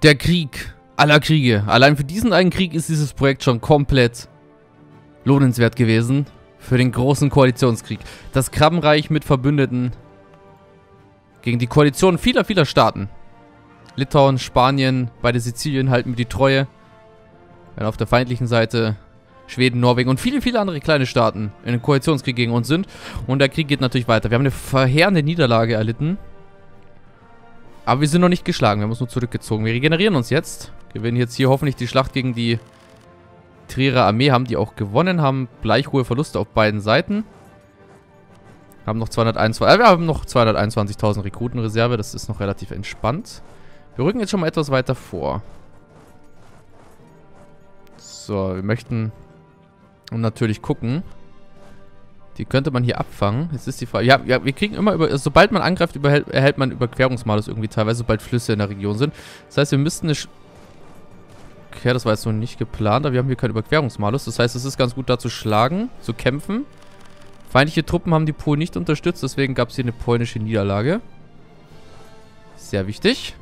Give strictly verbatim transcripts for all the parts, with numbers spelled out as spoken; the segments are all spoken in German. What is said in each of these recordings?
Der Krieg aller Kriege. Allein für diesen einen Krieg ist dieses Projekt schon komplett lohnenswert gewesen. Für den großen Koalitionskrieg. Das Krabbenreich mit Verbündeten gegen die Koalition vieler, vieler Staaten. Litauen, Spanien, beide Sizilien halten mir die Treue. Wenn auf der feindlichen Seite Schweden, Norwegen und viele, viele andere kleine Staaten in den Koalitionskrieg gegen uns sind. Und der Krieg geht natürlich weiter. Wir haben eine verheerende Niederlage erlitten. Aber wir sind noch nicht geschlagen. Wir haben uns nur zurückgezogen. Wir regenerieren uns jetzt. Gewinnen jetzt hier hoffentlich die Schlacht gegen die Trierer Armee. Haben die auch gewonnen. Haben gleich hohe Verluste auf beiden Seiten. Haben noch zweihunderteinundzwanzig, äh, wir haben noch zweihunderteinundzwanzigtausend Rekrutenreserve. Das ist noch relativ entspannt. Wir rücken jetzt schon mal etwas weiter vor. So, wir möchten natürlich gucken. Die könnte man hier abfangen. Jetzt ist die Frage. Ja, ja, wir kriegen immer über. Sobald man angreift, überhält, erhält man Überquerungsmalus irgendwie teilweise, sobald Flüsse in der Region sind. Das heißt, wir müssten eine. Sch okay, das war jetzt noch nicht geplant, aber wir haben hier keinen Überquerungsmalus. Das heißt, es ist ganz gut da zu schlagen, zu kämpfen. Feindliche Truppen haben die Polen nicht unterstützt, deswegen gab es hier eine polnische Niederlage. Sehr wichtig.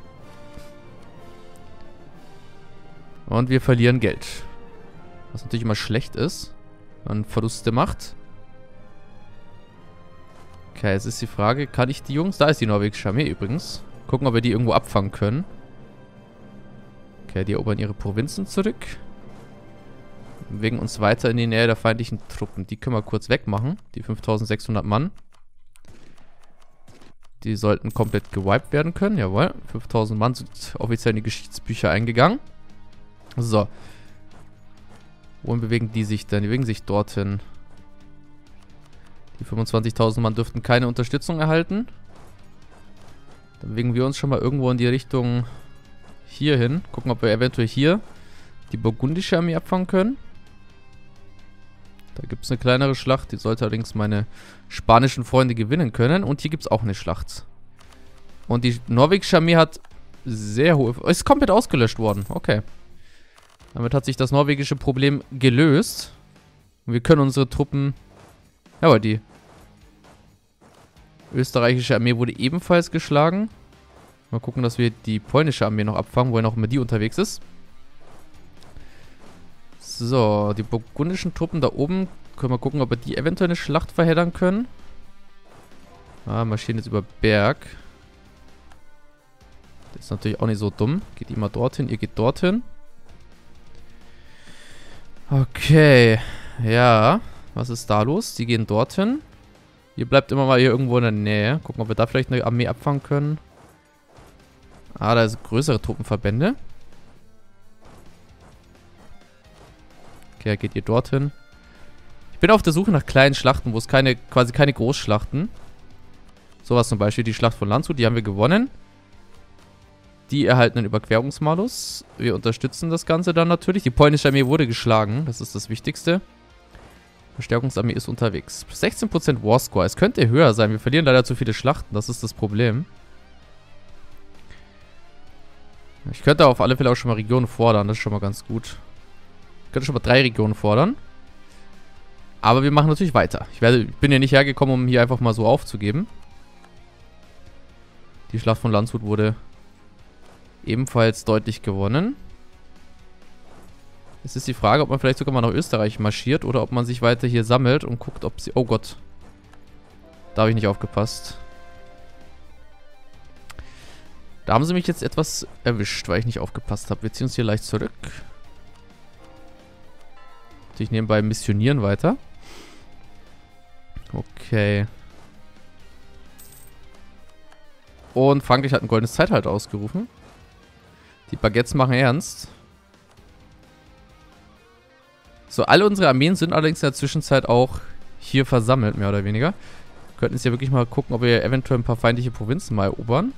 Und wir verlieren Geld. Was natürlich immer schlecht ist, wenn man Verluste macht. Okay, jetzt ist die Frage, kann ich die Jungs... Da ist die norwegische Armee übrigens. Gucken, ob wir die irgendwo abfangen können. Okay, die erobern ihre Provinzen zurück. Bewegen uns weiter in die Nähe der feindlichen Truppen. Die können wir kurz wegmachen. Die fünftausendsechshundert Mann. Die sollten komplett gewiped werden können. Jawohl. fünftausend Mann sind offiziell in die Geschichtsbücher eingegangen. So. Wohin bewegen die sich denn? Die bewegen sich dorthin. Die fünfundzwanzigtausend Mann dürften keine Unterstützung erhalten. Dann bewegen wir uns schon mal irgendwo in die Richtung hier hin. Gucken, ob wir eventuell hier die burgundische Armee abfangen können. Da gibt es eine kleinere Schlacht. Die sollte allerdings meine spanischen Freunde gewinnen können. Und hier gibt es auch eine Schlacht. Und die norwegische Armee hat sehr hohe... Ist komplett ausgelöscht worden. Okay. Damit hat sich das norwegische Problem gelöst. Und wir können unsere Truppen... Ja, aber die österreichische Armee wurde ebenfalls geschlagen. Mal gucken, dass wir die polnische Armee noch abfangen, wohin auch immer die unterwegs ist. So, die burgundischen Truppen da oben. Können wir gucken, ob wir die eventuell eine Schlacht verheddern können. Ah, marschieren jetzt über Berg. Das ist natürlich auch nicht so dumm. Geht ihr mal dorthin, ihr geht dorthin. Okay. Ja. Was ist da los? Die gehen dorthin. Ihr bleibt immer mal hier irgendwo in der Nähe. Gucken, ob wir da vielleicht eine Armee abfangen können. Ah, da sind größere Truppenverbände. Okay, geht ihr dorthin. Ich bin auf der Suche nach kleinen Schlachten, wo es keine, quasi keine Großschlachten. Sowas zum Beispiel, die Schlacht von Landshut, die haben wir gewonnen. Die erhalten einen Überquerungsmalus. Wir unterstützen das Ganze dann natürlich. Die polnische Armee wurde geschlagen, das ist das Wichtigste. Verstärkungsarmee ist unterwegs. sechzehn Prozent War Score. Es könnte höher sein. Wir verlieren leider zu viele Schlachten. Das ist das Problem. Ich könnte auf alle Fälle auch schon mal Regionen fordern. Das ist schon mal ganz gut. Ich könnte schon mal drei Regionen fordern. Aber wir machen natürlich weiter. Ich, werde, ich bin ja nicht hergekommen, um hier einfach mal so aufzugeben. Die Schlacht von Landshut wurde ebenfalls deutlich gewonnen. Es ist die Frage, ob man vielleicht sogar mal nach Österreich marschiert oder ob man sich weiter hier sammelt und guckt, ob sie... Oh Gott. Da habe ich nicht aufgepasst. Da haben sie mich jetzt etwas erwischt, weil ich nicht aufgepasst habe. Wir ziehen uns hier leicht zurück. Ich nebenbei missionieren weiter. Okay. Und Frankreich hat ein goldenes Zeitalter ausgerufen. Die Baguettes machen ernst. So, alle unsere Armeen sind allerdings in der Zwischenzeit auch hier versammelt, mehr oder weniger. Wir könnten jetzt ja wirklich mal gucken, ob wir eventuell ein paar feindliche Provinzen mal erobern.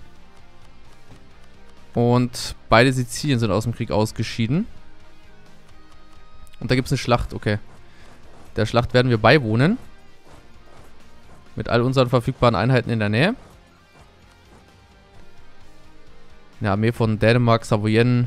Und beide Sizilien sind aus dem Krieg ausgeschieden. Und da gibt es eine Schlacht, okay. Der Schlacht werden wir beiwohnen. Mit all unseren verfügbaren Einheiten in der Nähe. Eine Armee von Dänemark, Savoyen,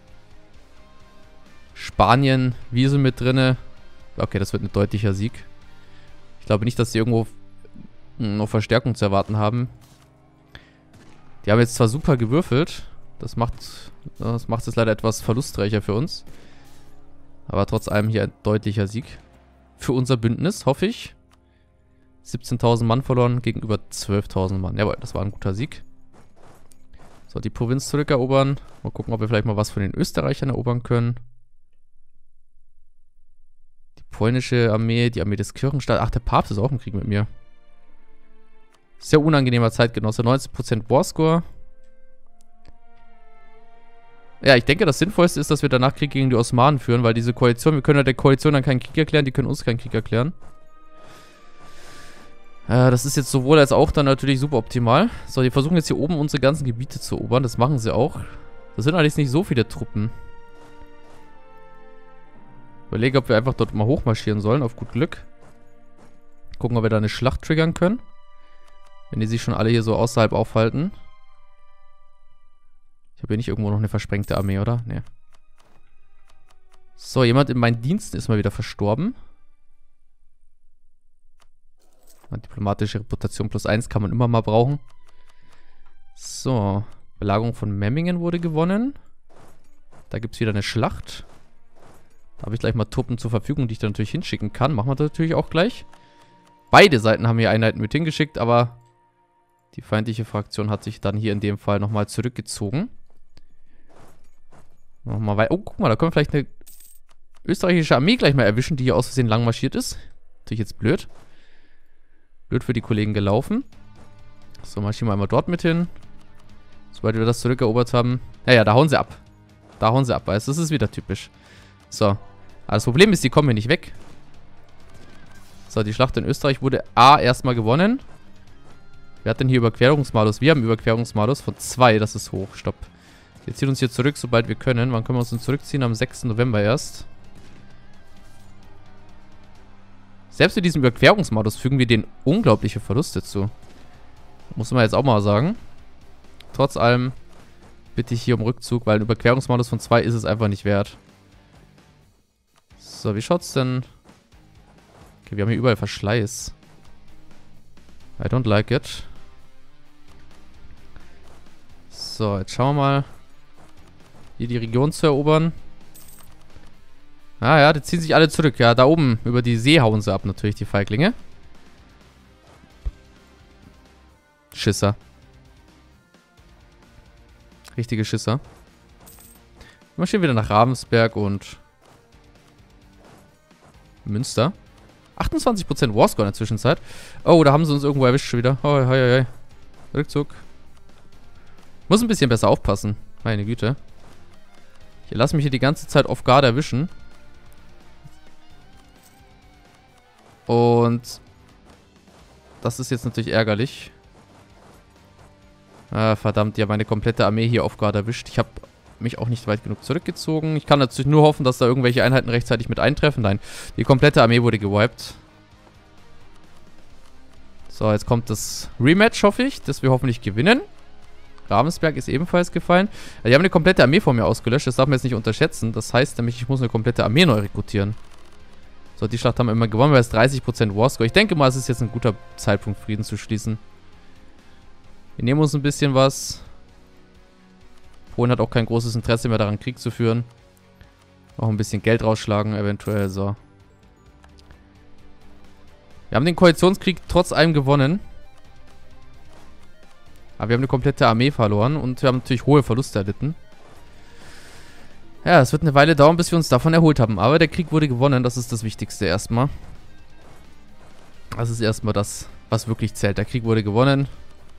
Spanien, Wiesel mit drinne. Okay, das wird ein deutlicher Sieg. Ich glaube nicht, dass sie irgendwo noch Verstärkung zu erwarten haben. Die haben jetzt zwar super gewürfelt, Das macht das macht es leider etwas verlustreicher für uns. Aber trotz allem hier ein deutlicher Sieg. Für unser Bündnis, hoffe ich. siebzehntausend Mann verloren gegenüber zwölftausend Mann. Jawohl, das war ein guter Sieg. So, die Provinz zurückerobern. Mal gucken, ob wir vielleicht mal was von den Österreichern erobern können. Die polnische Armee, die Armee des Kirchenstaates. Ach, der Papst ist auch im Krieg mit mir. Sehr unangenehmer Zeitgenosse. neunzig Prozent Warscore. Ja, ich denke, das Sinnvollste ist, dass wir danach Krieg gegen die Osmanen führen, weil diese Koalition, wir können ja der Koalition dann keinen Krieg erklären, die können uns keinen Krieg erklären. Äh, das ist jetzt sowohl als auch dann natürlich super optimal. So, die versuchen jetzt hier oben unsere ganzen Gebiete zu erobern, das machen sie auch. Das sind allerdings nicht so viele Truppen. Überlege, ob wir einfach dort mal hochmarschieren sollen, auf gut Glück. Gucken, ob wir da eine Schlacht triggern können. Wenn die sich schon alle hier so außerhalb aufhalten. Ich habe hier nicht irgendwo noch eine versprengte Armee, oder? Nee. So, jemand in meinen Diensten ist mal wieder verstorben. Diplomatische Reputation plus eins kann man immer mal brauchen. So, Belagerung von Memmingen wurde gewonnen. Da gibt es wieder eine Schlacht. Da habe ich gleich mal Truppen zur Verfügung, die ich da natürlich hinschicken kann. Machen wir das natürlich auch gleich. Beide Seiten haben hier Einheiten mit hingeschickt, aber die feindliche Fraktion hat sich dann hier in dem Fall nochmal zurückgezogen. Nochmal weiter. Oh, guck mal, da können wir vielleicht eine österreichische Armee gleich mal erwischen, die hier aus Versehen lang marschiert ist. Natürlich jetzt blöd. Blöd für die Kollegen gelaufen. So, marschieren wir einmal dort mit hin. Sobald wir das zurückerobert haben. Ja, ja, da hauen sie ab. Da hauen sie ab, weißt du, das ist wieder typisch. So. Aber das Problem ist, die kommen hier nicht weg. So, die Schlacht in Österreich wurde A erstmal gewonnen. Wer hat denn hier Überquerungsmalus? Wir haben Überquerungsmalus von zwei, das ist hoch. Stopp. Wir ziehen uns hier zurück, sobald wir können. Wann können wir uns denn zurückziehen? Am sechsten November erst. Selbst mit diesem Überquerungsmodus fügen wir denen unglaubliche Verluste zu. Muss man jetzt auch mal sagen. Trotz allem bitte ich hier um Rückzug, weil ein Überquerungsmodus von zwei ist es einfach nicht wert. So, wie schaut's denn? Okay, wir haben hier überall Verschleiß. I don't like it. So, jetzt schauen wir mal, hier die Region zu erobern. Ah ja, die ziehen sich alle zurück. Ja, da oben über die See hauen sie ab natürlich, die Feiglinge. Schisser. Richtige Schisser. Wir marschieren wieder nach Ravensberg und Münster. achtundzwanzig Prozent Warscore in der Zwischenzeit. Oh, da haben sie uns irgendwo erwischt schon wieder. Oh, hei, hei, hei. Rückzug. Muss ein bisschen besser aufpassen. Meine Güte. Ich lasse mich hier die ganze Zeit off guard erwischen. Und das ist jetzt natürlich ärgerlich. Ah, verdammt, die haben meine komplette Armee hier off guard erwischt. Ich habe mich auch nicht weit genug zurückgezogen. Ich kann natürlich nur hoffen, dass da irgendwelche Einheiten rechtzeitig mit eintreffen. Nein, die komplette Armee wurde gewiped. So, jetzt kommt das Rematch, hoffe ich, dass wir hoffentlich gewinnen. Ravensberg ist ebenfalls gefallen. Die haben eine komplette Armee von mir ausgelöscht. Das darf man jetzt nicht unterschätzen. Das heißt nämlich, ich muss eine komplette Armee neu rekrutieren. So, die Schlacht haben wir immer gewonnen, weil es dreißig Prozent Warscore. Ich denke mal, es ist jetzt ein guter Zeitpunkt, Frieden zu schließen. Wir nehmen uns ein bisschen was. Polen hat auch kein großes Interesse mehr daran, Krieg zu führen. Auch ein bisschen Geld rausschlagen, eventuell. So. Wir haben den Koalitionskrieg trotz allem gewonnen. Aber wir haben eine komplette Armee verloren und wir haben natürlich hohe Verluste erlitten. Ja, es wird eine Weile dauern, bis wir uns davon erholt haben. Aber der Krieg wurde gewonnen, das ist das Wichtigste erstmal. Das ist erstmal das, was wirklich zählt. Der Krieg wurde gewonnen.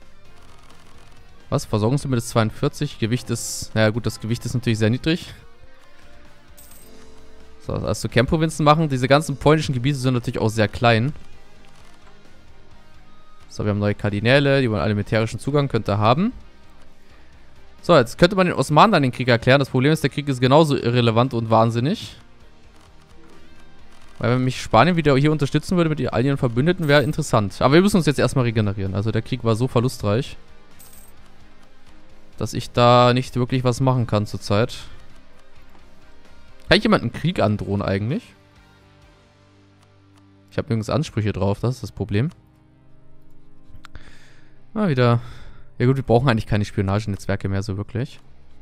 Was? Versorgungslimit ist zweiundvierzig. Gewicht ist... Naja gut, das Gewicht ist natürlich sehr niedrig. So, also Kernprovinzen machen. Diese ganzen polnischen Gebiete sind natürlich auch sehr klein. So, wir haben neue Kardinäle, die wollen alle militärischen Zugang, könnte haben. So, jetzt könnte man den Osmanen dann den Krieg erklären. Das Problem ist, der Krieg ist genauso irrelevant und wahnsinnig. Weil wenn mich Spanien wieder hier unterstützen würde mit all ihren Verbündeten, wäre interessant. Aber wir müssen uns jetzt erstmal regenerieren. Also der Krieg war so verlustreich, dass ich da nicht wirklich was machen kann zurzeit. Kann ich jemanden einen Krieg androhen eigentlich? Ich habe nirgends Ansprüche drauf, das ist das Problem. Ah, wieder... Ja gut, wir brauchen eigentlich keine Spionagenetzwerke mehr so wirklich.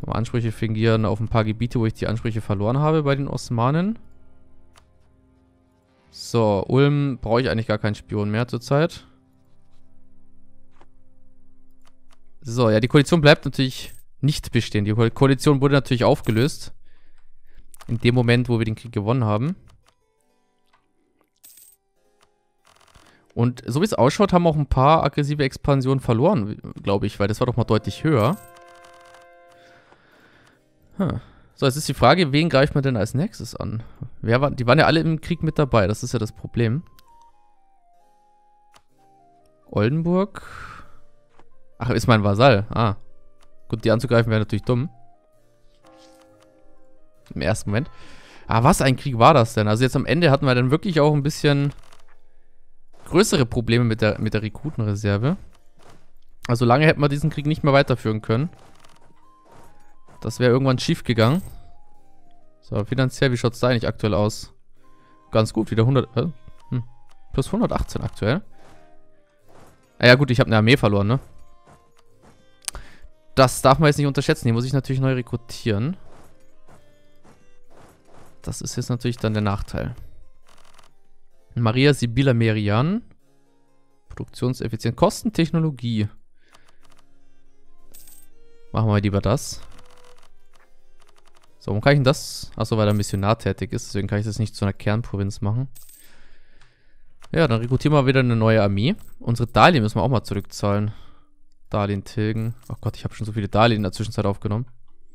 Mal Ansprüche fingieren auf ein paar Gebiete, wo ich die Ansprüche verloren habe bei den Osmanen. So, Ulm brauche ich eigentlich gar keinen Spion mehr zurzeit. So, ja, die Koalition bleibt natürlich nicht bestehen. Die Ko Koalition wurde natürlich aufgelöst. In dem Moment, wo wir den Krieg gewonnen haben. Und so wie es ausschaut, haben auch ein paar aggressive Expansionen verloren, glaube ich, weil das war doch mal deutlich höher. Hm. So, jetzt ist die Frage, wen greift man denn als nächstes an? Wer war, die waren ja alle im Krieg mit dabei, das ist ja das Problem. Oldenburg. Ach, ist mein Vasall. Ah. Gut, die anzugreifen wäre natürlich dumm. Im ersten Moment. Ah, was ein Krieg war das denn? Also jetzt am Ende hatten wir dann wirklich auch ein bisschen größere Probleme mit der, mit der Rekrutenreserve. Also lange hätten wir diesen Krieg nicht mehr weiterführen können. Das wäre irgendwann schief gegangen. So, finanziell, wie schaut es da eigentlich aktuell aus? Ganz gut, wieder hundert... Äh, hm, plus hundertachtzehn aktuell. Ah ja gut, ich habe eine Armee verloren, ne? Das darf man jetzt nicht unterschätzen. Hier muss ich natürlich neu rekrutieren. Das ist jetzt natürlich dann der Nachteil. Maria Sibylla Merian. Produktionseffizient. Kostentechnologie. Machen wir lieber das. So, warum kann ich denn das? Achso, weil er Missionar tätig ist. Deswegen kann ich das nicht zu einer Kernprovinz machen. Ja, dann rekrutieren wir wieder eine neue Armee. Unsere Darlehen müssen wir auch mal zurückzahlen. Darlehen tilgen. Oh Gott, ich habe schon so viele Darlehen in der Zwischenzeit aufgenommen.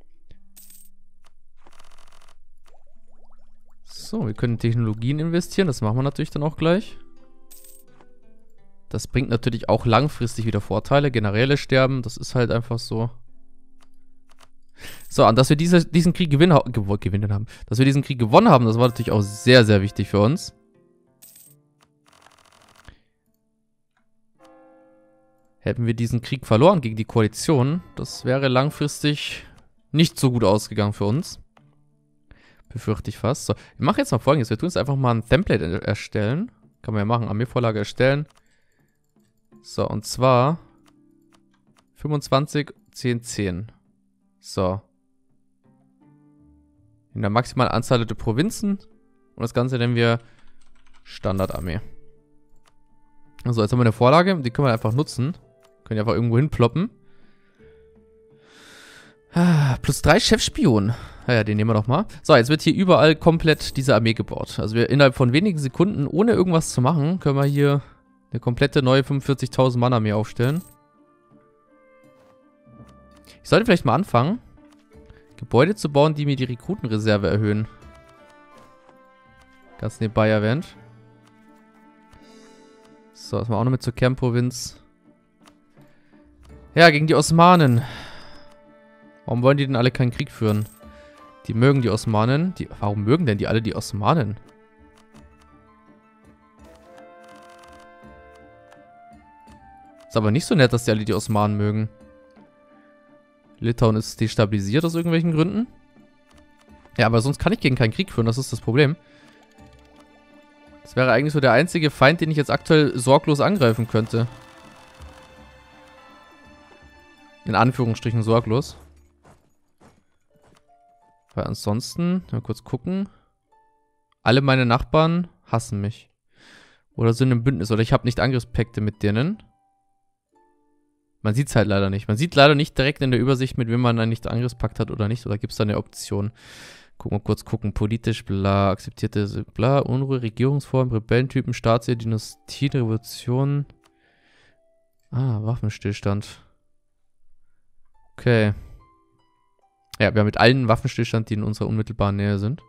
So, wir können in Technologien investieren. Das machen wir natürlich dann auch gleich. Das bringt natürlich auch langfristig wieder Vorteile. Generäle sterben, das ist halt einfach so. So, und dass wir diese, diesen Krieg gewinnen, gew gewinnen haben. Dass wir diesen Krieg gewonnen haben, das war natürlich auch sehr, sehr wichtig für uns. Hätten wir diesen Krieg verloren gegen die Koalition, das wäre langfristig nicht so gut ausgegangen für uns. Befürchte ich fast. So, wir machen jetzt mal Folgendes. Wir tun jetzt einfach mal ein Template erstellen. Kann man ja machen. Armeevorlage erstellen. So, und zwar fünfundzwanzig, zehn, zehn. So. In der maximalen Anzahl der Provinzen. Und das Ganze nennen wir Standardarmee. So, jetzt haben wir eine Vorlage. Die können wir einfach nutzen. Können die einfach irgendwo hinploppen. Ah, plus drei Chefspion. Ja, ja, den nehmen wir doch mal. So, jetzt wird hier überall komplett diese Armee gebaut. Also wir innerhalb von wenigen Sekunden, ohne irgendwas zu machen, können wir hier eine komplette neue fünfundvierzigtausend Mann Armee aufstellen. Ich sollte vielleicht mal anfangen, Gebäude zu bauen, die mir die Rekrutenreserve erhöhen. Ganz nebenbei erwähnt. So, das machen wir auch noch mit zur Kernprovinz. Ja, gegen die Osmanen. Warum wollen die denn alle keinen Krieg führen? Die mögen die Osmanen. Die, warum mögen denn die alle die Osmanen? Ist aber nicht so nett, dass die alle die Osmanen mögen. Litauen ist destabilisiert aus irgendwelchen Gründen. Ja, aber sonst kann ich gegen keinen Krieg führen. Das ist das Problem. Das wäre eigentlich so der einzige Feind, den ich jetzt aktuell sorglos angreifen könnte. In Anführungsstrichen sorglos. Weil ansonsten, mal kurz gucken. Alle meine Nachbarn hassen mich. Oder sind im Bündnis. Oder ich habe nicht Angriffspakte mit denen. Man sieht es halt leider nicht. Man sieht leider nicht direkt in der Übersicht, mit wem man dann nicht Angriffspakt hat oder nicht. Oder gibt es da eine Option? Gucken wir kurz gucken. Politisch, bla, akzeptierte, bla, Unruhe, Regierungsform, Rebellentypen, Staatsehe, Dynastie, Revolution. Ah, Waffenstillstand. Okay. Ja, wir haben mit allen Waffenstillstand, die in unserer unmittelbaren Nähe sind.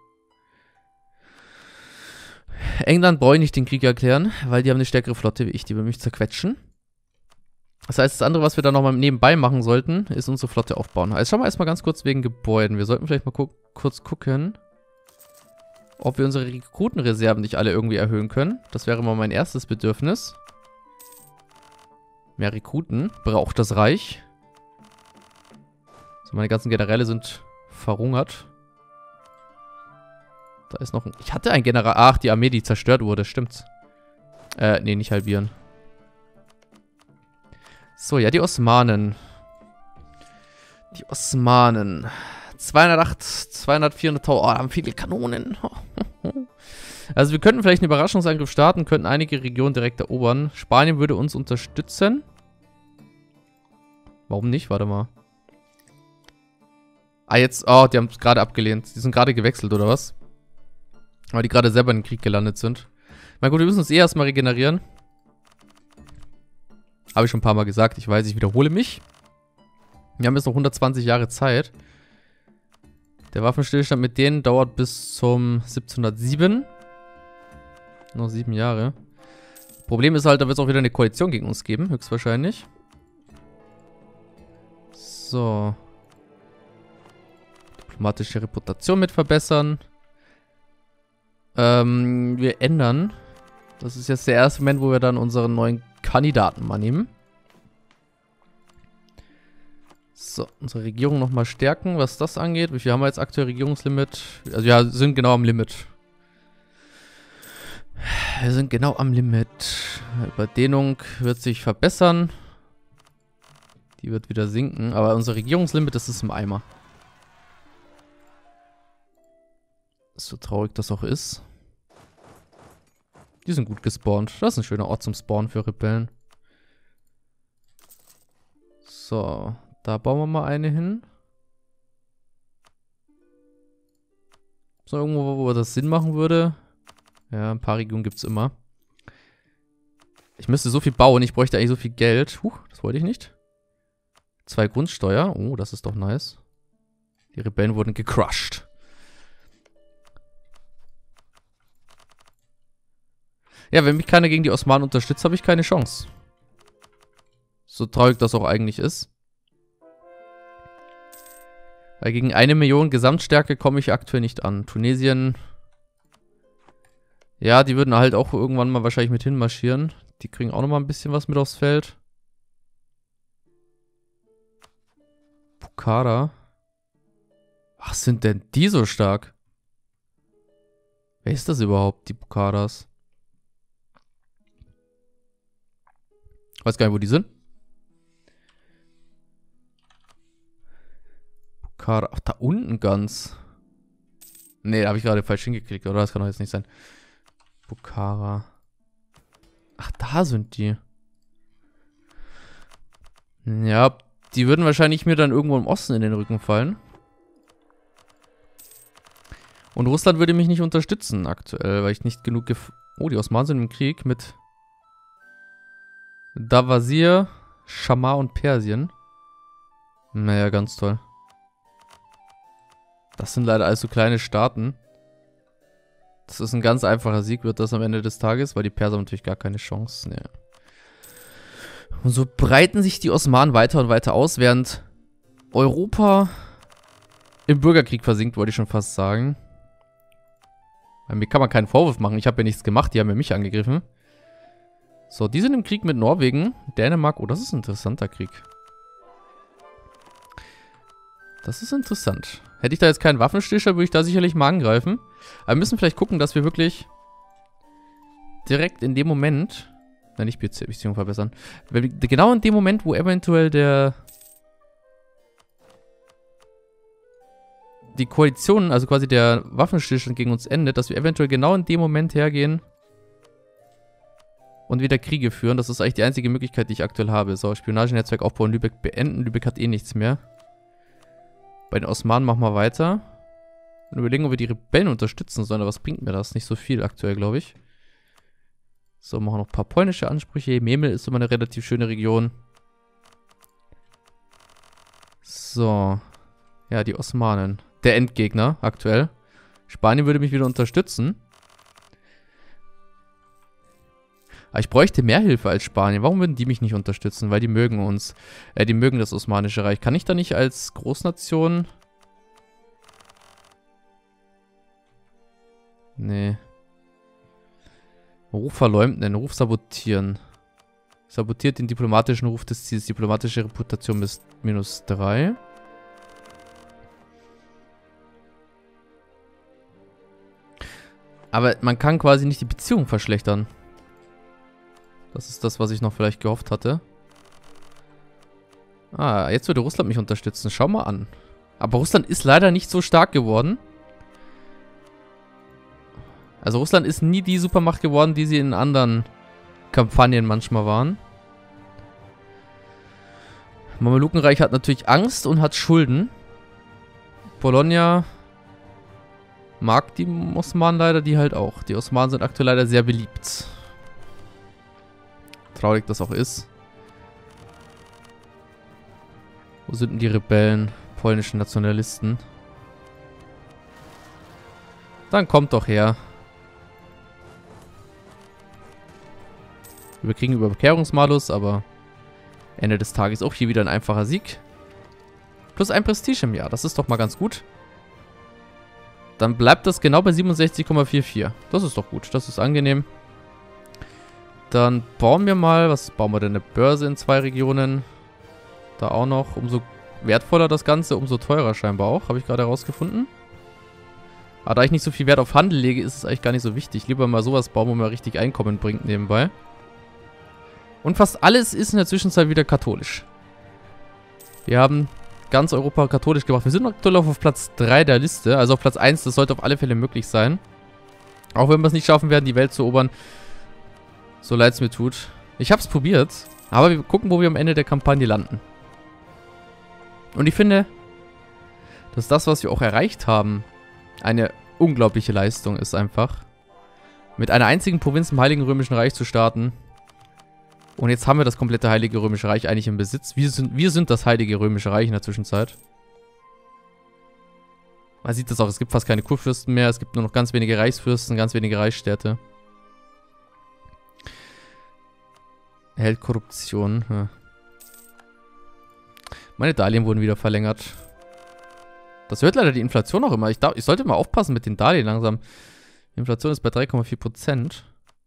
England brauche ich nicht den Krieg erklären, weil die haben eine stärkere Flotte wie ich, die will mich zerquetschen. Das heißt, das andere, was wir da nochmal nebenbei machen sollten, ist unsere Flotte aufbauen. Also schauen wir erstmal ganz kurz wegen Gebäuden. Wir sollten vielleicht mal gu kurz gucken, ob wir unsere Rekrutenreserven nicht alle irgendwie erhöhen können. Das wäre mal mein erstes Bedürfnis. Mehr Rekruten. Braucht das Reich. So, meine ganzen Generäle sind verhungert. Da ist noch ein... Ich hatte einen General... Ach, die Armee, die zerstört wurde. Stimmt's. Äh, nee, nicht halbieren. So, ja, die Osmanen. Die Osmanen. zweihundertacht, zweihundert, vierhunderttausend. Oh, da haben viele Kanonen. Also wir könnten vielleicht einen Überraschungsangriff starten, könnten einige Regionen direkt erobern. Spanien würde uns unterstützen. Warum nicht? Warte mal. Ah, jetzt. Oh, die haben es gerade abgelehnt. Die sind gerade gewechselt, oder was? Weil die gerade selber in den Krieg gelandet sind. Na gut, wir müssen uns eh erstmal regenerieren. Habe ich schon ein paar Mal gesagt. Ich weiß, ich wiederhole mich. Wir haben jetzt noch hundertzwanzig Jahre Zeit. Der Waffenstillstand mit denen dauert bis zum siebzehnhundertsieben. Noch sieben Jahre. Problem ist halt, da wird es auch wieder eine Koalition gegen uns geben, höchstwahrscheinlich. So. Diplomatische Reputation mit verbessern. Ähm, wir ändern. Das ist jetzt der erste Moment, wo wir dann unseren neuen Kandidaten mal nehmen. So, unsere Regierung nochmal stärken, was das angeht. Wie viel haben wir jetzt aktuell Regierungslimit? Also ja, sind genau am Limit. Wir sind genau am Limit. Überdehnung wird sich verbessern. Die wird wieder sinken. Aber unser Regierungslimit, das ist im Eimer. So traurig das auch ist. Die sind gut gespawnt. Das ist ein schöner Ort zum Spawnen für Rebellen. So, da bauen wir mal eine hin. So, irgendwo, wo das Sinn machen würde. Ja, ein paar Regionen gibt es immer. Ich müsste so viel bauen, ich bräuchte eigentlich so viel Geld. Huch, das wollte ich nicht. Zwei Grundsteuer. Oh, das ist doch nice. Die Rebellen wurden gecrushed. Ja, wenn mich keiner gegen die Osmanen unterstützt, habe ich keine Chance. So traurig das auch eigentlich ist. Weil gegen eine Million Gesamtstärke komme ich aktuell nicht an. Tunesien... Ja, die würden halt auch irgendwann mal wahrscheinlich mit hinmarschieren. Die kriegen auch nochmal ein bisschen was mit aufs Feld. Bukhara. Was sind denn die so stark? Wer ist das überhaupt, die Bukharas? Ich weiß gar nicht, wo die sind. Bukhara. Ach, da unten ganz. Nee, da habe ich gerade falsch hingeklickt, oder? Das kann doch jetzt nicht sein. Bukhara. Ach, da sind die. Ja, die würden wahrscheinlich mir dann irgendwo im Osten in den Rücken fallen. Und Russland würde mich nicht unterstützen aktuell, weil ich nicht genug gef... Oh, die Osmanen sind im Krieg mit Davazir, Schamar und Persien. Naja, ganz toll. Das sind leider alles so kleine Staaten. Das ist ein ganz einfacher Sieg, wird das am Ende des Tages, weil die Perser haben natürlich gar keine Chance. Nee. Und so breiten sich die Osmanen weiter und weiter aus, während Europa im Bürgerkrieg versinkt, wollte ich schon fast sagen. Weil mir kann man keinen Vorwurf machen, ich habe ja nichts gemacht, die haben ja mich angegriffen. So, die sind im Krieg mit Norwegen, Dänemark. Oh, das ist ein interessanter Krieg. Das ist interessant. Hätte ich da jetzt keinen Waffenstillstand, würde ich da sicherlich mal angreifen. Aber wir müssen vielleicht gucken, dass wir wirklich direkt in dem Moment... Nein, nicht Beziehung verbessern. Genau in dem Moment, wo eventuell der... die Koalition, also quasi der Waffenstillstand gegen uns endet, dass wir eventuell genau in dem Moment hergehen und wieder Kriege führen. Das ist eigentlich die einzige Möglichkeit, die ich aktuell habe. So, Spionagenetzwerk aufbauen, Lübeck beenden. Lübeck hat eh nichts mehr. Bei den Osmanen machen wir weiter. Und überlegen, ob wir die Rebellen unterstützen sollen. Aber was bringt mir das? Nicht so viel aktuell, glaube ich. So, machen noch ein paar polnische Ansprüche. Memel ist immer eine relativ schöne Region. So. Ja, die Osmanen. Der Endgegner aktuell. Spanien würde mich wieder unterstützen. Aber ich bräuchte mehr Hilfe als Spanien. Warum würden die mich nicht unterstützen? Weil die mögen uns. Äh, die mögen das Osmanische Reich. Kann ich da nicht als Großnation... Nee. Ruf verleumden, Ruf sabotieren. Sabotiert den diplomatischen Ruf des Ziels. Diplomatische Reputation bis minus drei. Aber man kann quasi nicht die Beziehung verschlechtern. Das ist das, was ich noch vielleicht gehofft hatte. Ah, jetzt würde Russland mich unterstützen. Schau mal an. Aber Russland ist leider nicht so stark geworden. Also Russland ist nie die Supermacht geworden, die sie in anderen Kampagnen manchmal waren. Mamelukenreich hat natürlich Angst und hat Schulden. Bologna mag die Osmanen leider, die halt auch. Die Osmanen sind aktuell leider sehr beliebt. Traurig das auch ist. Wo sind denn die Rebellen? Polnischen Nationalisten. Dann kommt doch her. Wir kriegen Überkehrungsmalus, aber Ende des Tages auch hier wieder ein einfacher Sieg. Plus ein Prestige im Jahr, das ist doch mal ganz gut. Dann bleibt das genau bei siebenundsechzig Komma vierundvierzig. Das ist doch gut, das ist angenehm. Dann bauen wir mal, was bauen wir denn? Eine Börse in zwei Regionen. Da auch noch. Umso wertvoller das Ganze, umso teurer scheinbar auch, habe ich gerade herausgefunden. Aber da ich nicht so viel Wert auf Handel lege, ist es eigentlich gar nicht so wichtig. Lieber mal sowas bauen, wo man richtig Einkommen bringt nebenbei. Und fast alles ist in der Zwischenzeit wieder katholisch. Wir haben ganz Europa katholisch gemacht. Wir sind aktuell auf Platz drei der Liste. Also auf Platz eins, das sollte auf alle Fälle möglich sein. Auch wenn wir es nicht schaffen werden, die Welt zu erobern. So leid es mir tut. Ich habe es probiert. Aber wir gucken, wo wir am Ende der Kampagne landen. Und ich finde, dass das, was wir auch erreicht haben, eine unglaubliche Leistung ist einfach. Mit einer einzigen Provinz im Heiligen Römischen Reich zu starten. Und jetzt haben wir das komplette Heilige Römische Reich eigentlich im Besitz. Wir sind, wir sind das Heilige Römische Reich in der Zwischenzeit. Man sieht das auch, es gibt fast keine Kurfürsten mehr. Es gibt nur noch ganz wenige Reichsfürsten, ganz wenige Reichsstädte. Erhält Korruption. Ja. Meine Darlehen wurden wieder verlängert. Das hört leider die Inflation auch immer. Ich, darf, ich sollte mal aufpassen mit den Darlehen langsam. Die Inflation ist bei drei Komma vier Prozent.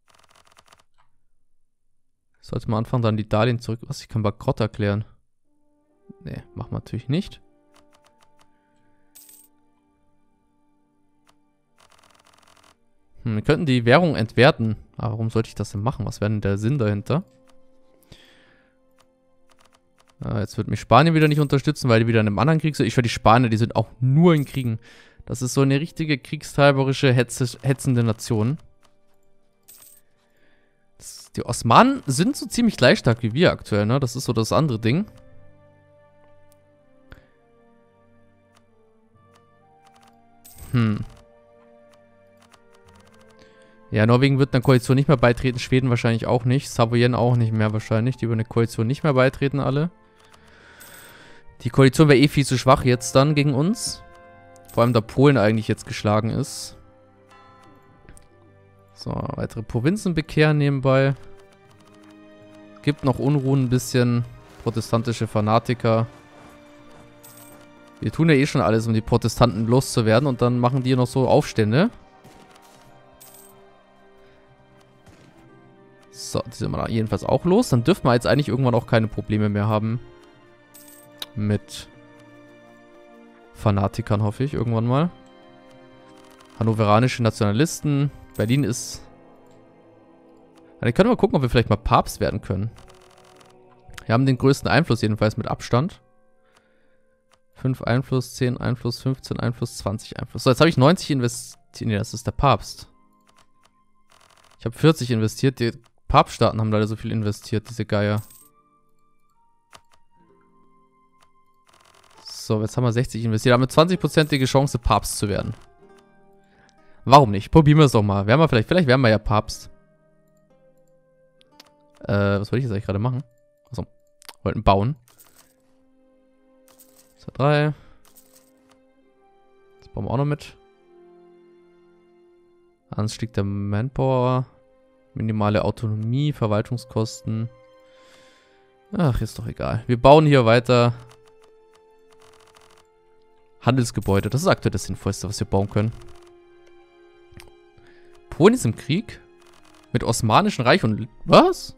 Ich sollte mal anfangen, dann die Darlehen zurück... Was, ich kann bankrott erklären. Nee, machen wir natürlich nicht. Hm, wir könnten die Währung entwerten. Aber warum sollte ich das denn machen? Was wäre denn der Sinn dahinter? Ja, jetzt wird mich Spanien wieder nicht unterstützen, weil die wieder in einem anderen Krieg sind. Ich höre, die Spanier, die sind auch nur in Kriegen. Das ist so eine richtige kriegstreiberische, hetze, hetzende Nation. Das, die Osmanen sind so ziemlich gleich stark wie wir aktuell, ne? Das ist so das andere Ding. Hm. Ja, Norwegen wird einer Koalition nicht mehr beitreten, Schweden wahrscheinlich auch nicht, Savoyen auch nicht mehr wahrscheinlich, die über eine Koalition nicht mehr beitreten alle. Die Koalition wäre eh viel zu schwach jetzt dann gegen uns. Vor allem da Polen eigentlich jetzt geschlagen ist. So, weitere Provinzen bekehren nebenbei. Gibt noch Unruhen ein bisschen. Protestantische Fanatiker. Wir tun ja eh schon alles, um die Protestanten loszuwerden. Und dann machen die noch so Aufstände. So, die sind wir jedenfalls auch los. Dann dürfen wir jetzt eigentlich irgendwann auch keine Probleme mehr haben. Mit Fanatikern, hoffe ich, irgendwann mal. Hannoveranische Nationalisten. Berlin ist... Dann können wir gucken, ob wir vielleicht mal Papst werden können. Wir haben den größten Einfluss jedenfalls mit Abstand. fünf Einfluss, zehn Einfluss, fünfzehn Einfluss, zwanzig Einfluss. So, jetzt habe ich neunzig investiert. Nee, das ist der Papst. Ich habe vierzig investiert. Die Papststaaten haben leider so viel investiert, diese Geier. So, jetzt haben wir sechzig investiert. Haben wir zwanzig-prozentige Chance, Papst zu werden. Warum nicht? Probieren wir es doch mal. Werden wir vielleicht, vielleicht werden wir ja Papst. Äh, was wollte ich jetzt eigentlich gerade machen? Achso, wollten bauen. So, drei. Das bauen wir auch noch mit. Anstieg der Manpower. Minimale Autonomie, Verwaltungskosten. Ach, ist doch egal. Wir bauen hier weiter Handelsgebäude. Das ist aktuell das Sinnvollste, was wir bauen können. Polen ist im Krieg? Mit Osmanischen Reich und... Was?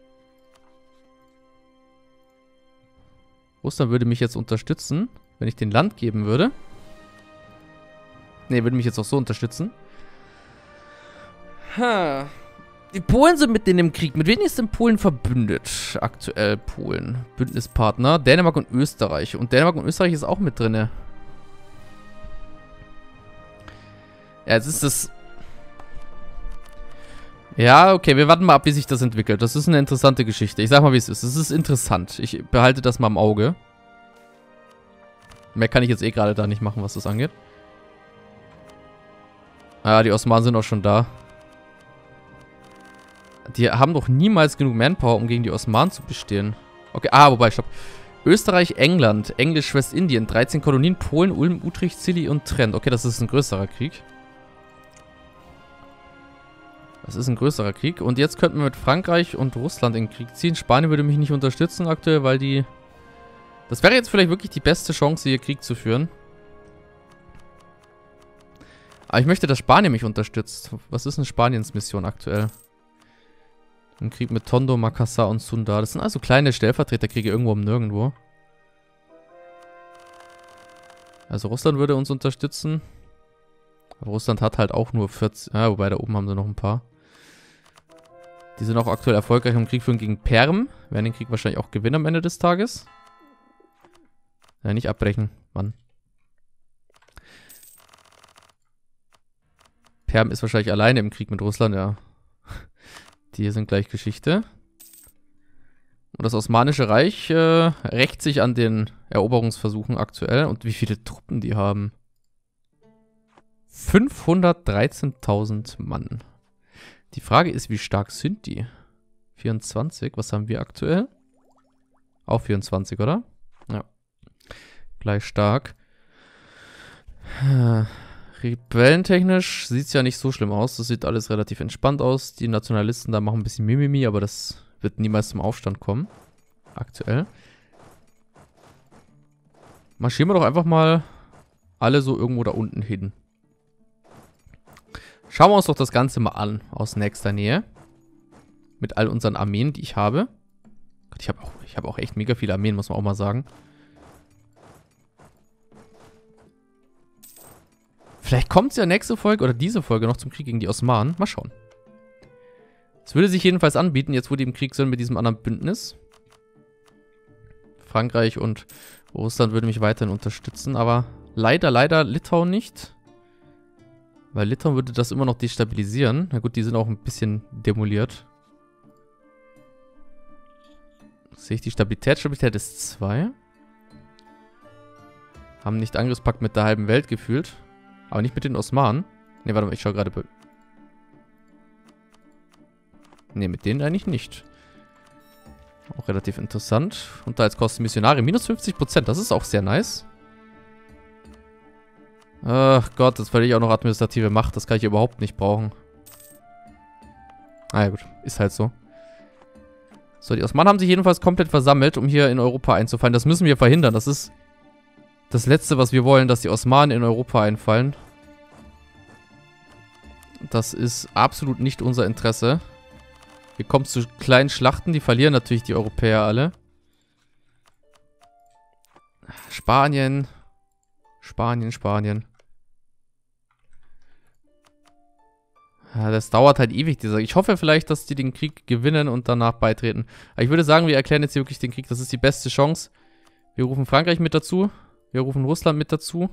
Russland würde mich jetzt unterstützen, wenn ich den Land geben würde. Ne, würde mich jetzt auch so unterstützen. Ha. Die Polen sind mit denen im Krieg. Mit wem ist denn Polen verbündet? Aktuell Polen. Bündnispartner. Dänemark und Österreich. Und Dänemark und Österreich ist auch mit drin. Ja, jetzt ist das... Ja, okay, wir warten mal ab, wie sich das entwickelt. Das ist eine interessante Geschichte. Ich sag mal, wie es ist. Es ist interessant. Ich behalte das mal im Auge. Mehr kann ich jetzt eh gerade da nicht machen, was das angeht. Ah, die Osmanen sind auch schon da. Die haben doch niemals genug Manpower, um gegen die Osmanen zu bestehen. Okay, ah, wobei, stopp. Österreich, England, Englisch, Westindien, dreizehn Kolonien, Polen, Ulm, Utrecht, Scilly und Trent. Okay, das ist ein größerer Krieg. Das ist ein größerer Krieg. Und jetzt könnten wir mit Frankreich und Russland in den Krieg ziehen. Spanien würde mich nicht unterstützen aktuell, weil die... Das wäre jetzt vielleicht wirklich die beste Chance, hier Krieg zu führen. Aber ich möchte, dass Spanien mich unterstützt. Was ist denn Spaniens Mission aktuell? Ein Krieg mit Tondo, Makassar und Sunda. Das sind also kleine Stellvertreterkriege irgendwo um nirgendwo. Also Russland würde uns unterstützen. Aber Russland hat halt auch nur vierzehn... Ja, wobei da oben haben sie noch ein paar. Die sind auch aktuell erfolgreich im Krieg führen gegen Perm. Werden den Krieg wahrscheinlich auch gewinnen am Ende des Tages. Ja, nicht abbrechen, Mann. Perm ist wahrscheinlich alleine im Krieg mit Russland, ja. Die sind gleich Geschichte. Und das Osmanische Reich äh, rächt sich an den Eroberungsversuchen aktuell. Und wie viele Truppen die haben? fünfhundertdreizehntausend Mann. Die Frage ist, wie stark sind die? vierundzwanzig, was haben wir aktuell? Auch vierundzwanzig, oder? Ja. Gleich stark. Rebellentechnisch sieht es ja nicht so schlimm aus. Das sieht alles relativ entspannt aus. Die Nationalisten da machen ein bisschen Mimimi, aber das wird niemals zum Aufstand kommen. Aktuell. Marschieren wir doch einfach mal alle so irgendwo da unten hin. Schauen wir uns doch das Ganze mal an, aus nächster Nähe. Mit all unseren Armeen, die ich habe. Gott, ich habe auch, ich hab auch echt mega viele Armeen, muss man auch mal sagen. Vielleicht kommt es ja nächste Folge oder diese Folge noch zum Krieg gegen die Osmanen. Mal schauen. Es würde sich jedenfalls anbieten, jetzt wo die im Krieg sind mit diesem anderen Bündnis. Frankreich und Russland würden mich weiterhin unterstützen, aber leider, leider Litauen nicht. Weil Litauen würde das immer noch destabilisieren. Na gut, die sind auch ein bisschen demoliert. Sehe ich die Stabilität? Stabilität ist zwei. Haben nicht Angriffspakt mit der halben Welt gefühlt. Aber nicht mit den Osmanen. Ne, warte mal, ich schaue gerade... Ne, mit denen eigentlich nicht. Auch relativ interessant. Und da als Kosten Missionare minus fünfzig Prozent. Das ist auch sehr nice. Ach Gott, jetzt verliere ich auch noch administrative Macht. Das kann ich überhaupt nicht brauchen. Ah ja gut, ist halt so. So, die Osmanen haben sich jedenfalls komplett versammelt, um hier in Europa einzufallen. Das müssen wir verhindern. Das ist das Letzte, was wir wollen, dass die Osmanen in Europa einfallen. Das ist absolut nicht unser Interesse. Hier kommt es zu kleinen Schlachten, die verlieren natürlich die Europäer alle. Spanien. Spanien, Spanien. Ja, das dauert halt ewig, dieser. Ich hoffe vielleicht, dass die den Krieg gewinnen und danach beitreten. Aber ich würde sagen, wir erklären jetzt hier wirklich den Krieg. Das ist die beste Chance. Wir rufen Frankreich mit dazu. Wir rufen Russland mit dazu.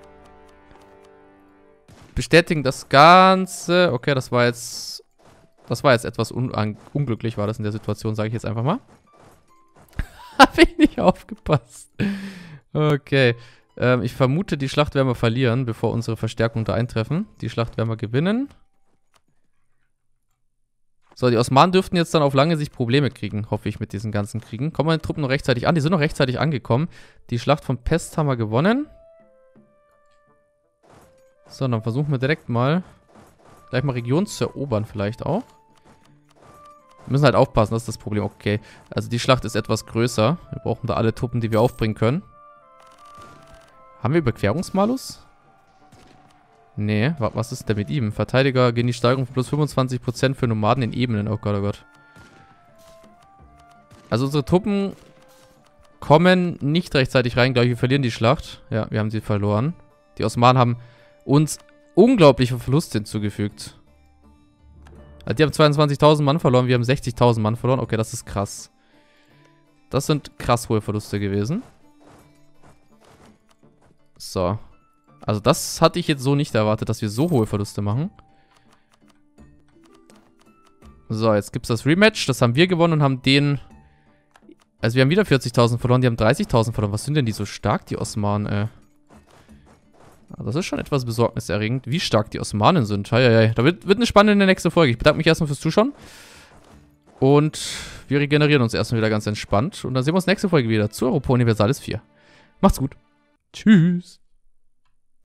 Bestätigen das Ganze. Okay, das war jetzt... Das war jetzt etwas un unglücklich, war das in der Situation, sage ich jetzt einfach mal. Habe ich nicht aufgepasst. Okay. Ähm, ich vermute, die Schlacht werden wir verlieren, bevor unsere Verstärkungen da eintreffen. Die Schlacht werden wir gewinnen. So, die Osmanen dürften jetzt dann auf lange Sicht Probleme kriegen, hoffe ich, mit diesen ganzen Kriegen. Kommen meine Truppen noch rechtzeitig an? Die sind noch rechtzeitig angekommen. Die Schlacht von Pest haben wir gewonnen. So, dann versuchen wir direkt mal gleich mal Regionen zu erobern vielleicht auch. Wir müssen halt aufpassen, das ist das Problem. Okay, also die Schlacht ist etwas größer. Wir brauchen da alle Truppen, die wir aufbringen können. Haben wir Überquerungsmalus? Nee, was ist denn mit ihm? Verteidiger gegen die Steigerung von plus fünfundzwanzig Prozent für Nomaden in Ebenen. Oh Gott, oh Gott. Also unsere Truppen kommen nicht rechtzeitig rein. Glaube ich, wir verlieren die Schlacht. Ja, wir haben sie verloren. Die Osmanen haben uns unglaubliche Verluste hinzugefügt. Also die haben zweiundzwanzigtausend Mann verloren, wir haben sechzigtausend Mann verloren. Okay, das ist krass. Das sind krass hohe Verluste gewesen. So. Also das hatte ich jetzt so nicht erwartet, dass wir so hohe Verluste machen. So, jetzt gibt es das Rematch. Das haben wir gewonnen und haben den... Also wir haben wieder vierzigtausend verloren, die haben dreißigtausend verloren. Was sind denn die so stark, die Osmanen, ey? Das ist schon etwas besorgniserregend, wie stark die Osmanen sind. Hei, hei, hei. Da wird, wird eine spannende nächste Folge. Ich bedanke mich erstmal fürs Zuschauen. Und wir regenerieren uns erstmal wieder ganz entspannt. Und dann sehen wir uns nächste Folge wieder zu Europa Universalis vier. Macht's gut. Tschüss.